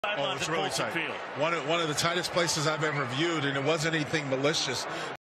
Oh, it's really tight. One of the tightest places I've ever viewed, and it wasn't anything malicious.